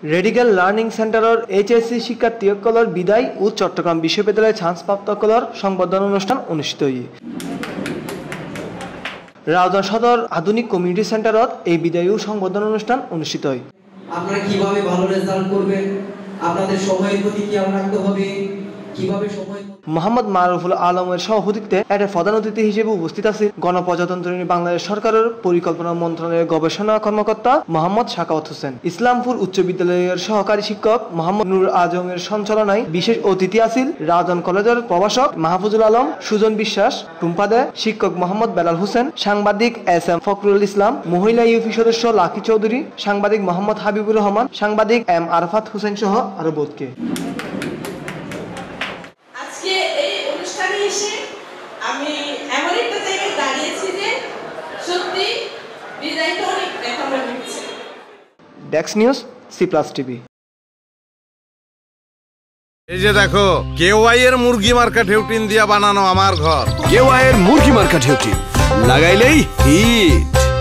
Radical learning সেন্টারের HSC শিক্ষার্থীসকলের বিদায় ও চট্টগ্রাম বিশ্ববিদ্যালয়ের চান্সপ্রাপ্তসকলের সংবর্ধনা অনুষ্ঠান অনুষ্ঠিত হয়। রাউজান সদর আধুনিক কমিউনিটি সেন্টারত এই বিদায় ও সংবর্ধনা অনুষ্ঠান অনুষ্ঠিত হয়। আপনারা কিভাবে ভালো রেজাল্ট করবেন, আপনাদের সময়ের প্রতি খেয়াল রাখতে হবে, কিভাবে সময় মোহাম্মদ মারুফুল আলমের সভাপতিত্বে এর প্রধান অতিথি হিসেবে উপস্থিত আছেন গণপ্রজাতন্ত্রী বাংলাদেশ সরকারের পরিকল্পনা মন্ত্রণালয়ের গবেষণা কর্মকর্তা মোহাম্মদ সাখাওয়াত হোসেন। ইসলামপুর উচ্চ বিদ্যালয়ের সহকারী শিক্ষক মোহাম্মদ নুর আজমের সঞ্চালনায় বিশেষ অতিথি আছেন রাউজান কলেজের প্রভাষক মাহফুজুল আলম, সুজন বিশ্বাস, টুম্পা দে, শিক্ষক মোহাম্মদ বেলাল হোসেন, সাংবাদিক এস এম ফখরুল ইসলাম, মহিলা ইউপি সদস্য লাকি চৌধুরী, সাংবাদিক মোহাম্মদ হাবিবুর রহমান, সাংবাদিক এম আরফাত হোসেন সহ আরো বোধকে। আমি এমন একটা জায়গায় দাঁড়িয়েছি যে সত্যি বিদায়টা অনেক দেখা মনে হচ্ছে। ডেক্স নিউজ, C+ টিভি। এই যে দেখো, কেওয়াই এর মুরগি মার্কা ঢেউটিন দিয়া বানানো আমার ঘর। কেওয়াই এর মুরগি মার্কা ঢেউটিন লাগাইলেই হিট।